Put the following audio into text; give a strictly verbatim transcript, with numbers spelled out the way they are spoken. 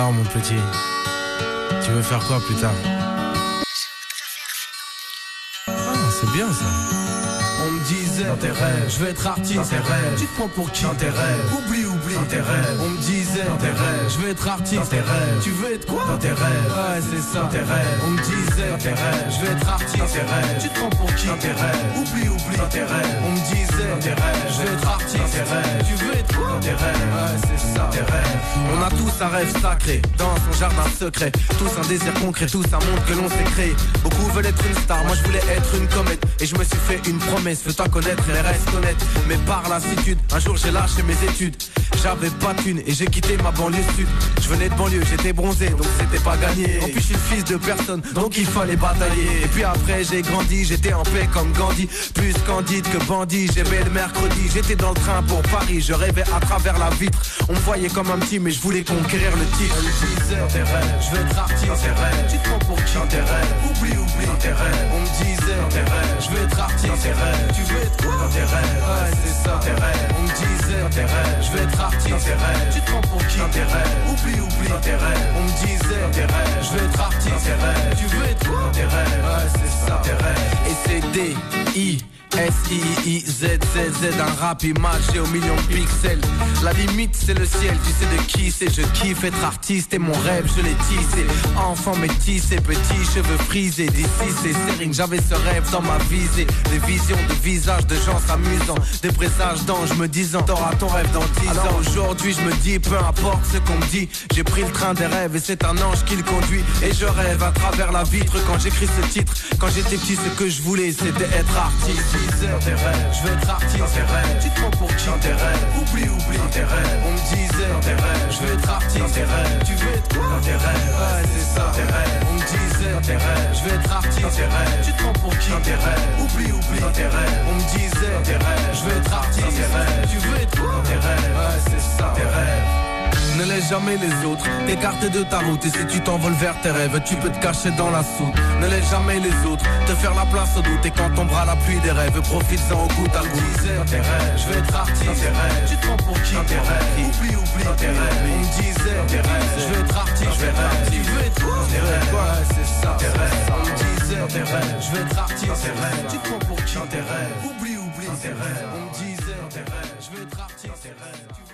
Alors mon petit, tu veux faire quoi plus tard? Ah, c'est bien ça. On me disait dans tes rêves, je vais être artiste dans tes rêves. Tu te prends pour qui dans tes rêves? Oublie, oublie dans tes rêves. On me disait dans tes rêves, je vais être artiste dans tes rêves. Tu veux être quoi dans tes rêves? Ouais c'est ça dans tes rêves. On me disait dans tes rêves, je vais être artiste dans tes rêves. Tu te prends pour qui dans tes rêves? Oublie, oublie dans tes rêves. On me disait dans tes rêves, je vais être artiste dans tes rêves. Tu veux être quoi dans tes rêves? Ouais c'est ça dans tes rêves. On a tous un rêve sacré dans son jardin secret. Tous un désir concret, tous un monde que l'on s'est créé. Beaucoup veulent être une star, moi je voulais être une comète. Et je me suis fait une promesse, fais-toi connaître et reste honnête. Mais par lassitude, un jour j'ai lâché mes études. J'avais pas de thune et j'ai quitté ma banlieue sud. Je venais de banlieue, j'étais bronzé donc c'était pas gagné. En plus je suis le fils de personne donc il fallait batailler. Et puis après j'ai grandi, j'étais en paix comme Gandhi. Plus candide que bandit, j'aimais le mercredi. J'étais dans le train pour Paris, je rêvais à travers la vitre. On me voyait comme un petit mais je voulais conquérir le titre. On me disait dans tes rêves, je vais être artiste dans tes rêves. Tu te prends pour qui dans tes rêves? Oublie, oublie dans tes rêves. On me disait dans tes rêves, je vais être artiste dans tes rêves. Tu veux être quoi dans tes rêves? Ouais c'est ça dans tes rêves. On me disait dans tes rêves, je vais être artiste dans tes rêves. Tu te prends pour qui dans tes rêves? Oublie, oublie dans tes rêves. On me disait dans tes rêves, je vais être artiste dans tes rêves. Tu veux être quoi dans tes rêves? Ouais c'est ça dans tes rêves. Et c'est D I S I I Z Z Z, un rap imagé aux millions de pixels. La limite c'est le ciel, tu sais de qui c'est. Je kiffe être artiste et mon rêve je l'ai tissé. Enfant métissé, petits cheveux frisés. D'ici c'est Sering, j'avais ce rêve dans ma visée. Des visions de visages de gens s'amusant. Des présages d'anges me disant t'auras ton rêve dans dix ans. Alors aujourd'hui je me dis peu importe ce qu'on me dit. J'ai pris le train des rêves et c'est un ange qui le conduit. Et je rêve à travers la vitre quand j'écris ce titre. Quand j'étais petit ce que je voulais c'était être artiste. Dans tes rêves, je vais être artiste dans tes rêves. Tu te prends pour qui dans tes rêves? Oublie, oublie dans tes rêves. On me disait dans tes rêves, je vais être artiste dans tes rêves. Tu veux être quoi dans tes rêves? Ouais c'est ça dans tes rêves. On me disait dans tes rêves, je vais être artiste dans tes rêves. Tu te prends pour qui dans tes rêves? Oublie, oublie dans tes rêves. On me disait dans tes rêves, je vais être artiste dans tes rêves. Tu veux être quoi dans tes rêves? Ouais c'est ça dans tes rêves. Ne laisse jamais les autres t'écarter de ta route. Et si tu t'envoles vers tes rêves, tu peux te cacher dans la soude. Ne laisse jamais les autres te faire la place au doute. Et quand tombera la pluie des rêves, profites-en au goutte à goutte. Dans tes rêves, je vais être artiste dans tes rêves. Tu te prends pour qui dans tes rêves? Oublie, oublie dans tes rêves. On me disait dans tes rêves, je vais être artiste, je vais être artiste. Tu veux être quoi dans tes rêves? Ouais c'est ça tes rêves. On me disait dans tes rêves, je vais être artiste dans tes rêves. Tu te prends pour qui dans tes rêves? Oublie, oublie dans tes rêves. On me disait dans tes rêves, je vais être artiste dans tes rêves.